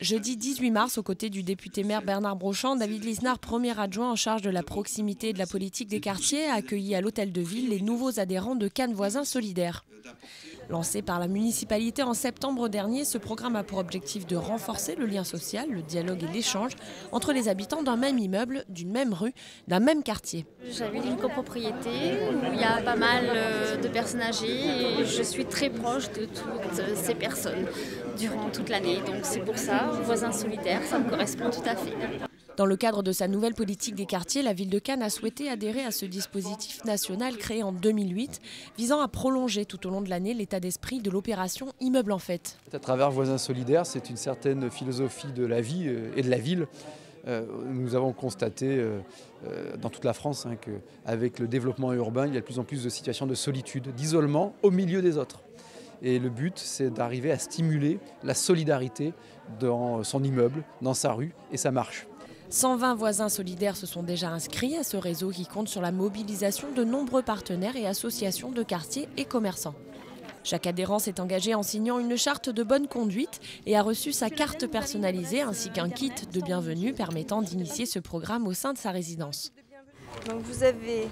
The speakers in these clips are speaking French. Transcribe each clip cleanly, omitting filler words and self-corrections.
Jeudi 18 mars, aux côtés du député maire Bernard Brochant, David Lisnard, premier adjoint en charge de la proximité et de la politique des quartiers, a accueilli à l'hôtel de ville les nouveaux adhérents de Cannes Voisins Solidaires. Lancé par la municipalité en septembre dernier, ce programme a pour objectif de renforcer le lien social, le dialogue et l'échange entre les habitants d'un même immeuble, d'une même rue, d'un même quartier. J'habite une copropriété où il y a pas mal de personnes âgées et je suis très proche de toutes ces personnes durant toute l'année. Donc c'est pour ça, voisins solidaires, ça me correspond tout à fait. Dans le cadre de sa nouvelle politique des quartiers, la ville de Cannes a souhaité adhérer à ce dispositif national créé en 2008, visant à prolonger tout au long de l'année l'état d'esprit de l'opération Immeuble en Fête. À travers Voisins solidaires, c'est une certaine philosophie de la vie et de la ville. Nous avons constaté dans toute la France qu'avec le développement urbain, il y a de plus en plus de situations de solitude, d'isolement au milieu des autres. Et le but, c'est d'arriver à stimuler la solidarité dans son immeuble, dans sa rue, et ça marche. 120 voisins solidaires se sont déjà inscrits à ce réseau qui compte sur la mobilisation de nombreux partenaires et associations de quartiers et commerçants. Chaque adhérent s'est engagé en signant une charte de bonne conduite et a reçu sa carte personnalisée ainsi qu'un kit de bienvenue permettant d'initier ce programme au sein de sa résidence. Donc vous avez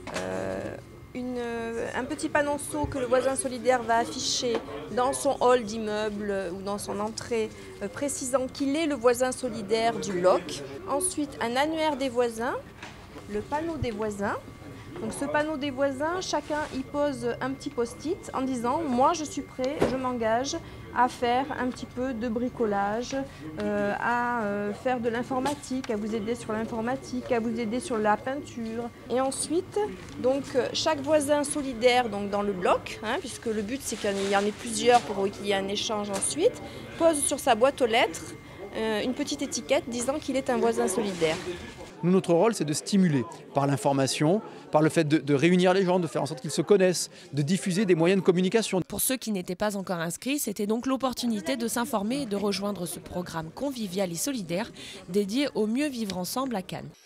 un petit panonceau que le voisin solidaire va afficher dans son hall d'immeuble ou dans son entrée précisant qu'il est le voisin solidaire du loc. Ensuite, un annuaire des voisins, le panneau des voisins. Donc ce panneau des voisins, chacun y pose un petit post-it en disant « Moi je suis prêt, je m'engage à faire un petit peu de bricolage, à faire de l'informatique, à vous aider sur l'informatique, à vous aider sur la peinture. » Et ensuite, donc, chaque voisin solidaire donc, dans le bloc, puisque le but c'est qu'il y en ait plusieurs pour qu'il y ait un échange ensuite, pose sur sa boîte aux lettres une petite étiquette disant qu'il est un voisin solidaire. Nous, notre rôle, c'est de stimuler par l'information, par le fait de réunir les gens, de faire en sorte qu'ils se connaissent, de diffuser des moyens de communication. Pour ceux qui n'étaient pas encore inscrits, c'était donc l'opportunité de s'informer et de rejoindre ce programme convivial et solidaire dédié au mieux vivre ensemble à Cannes.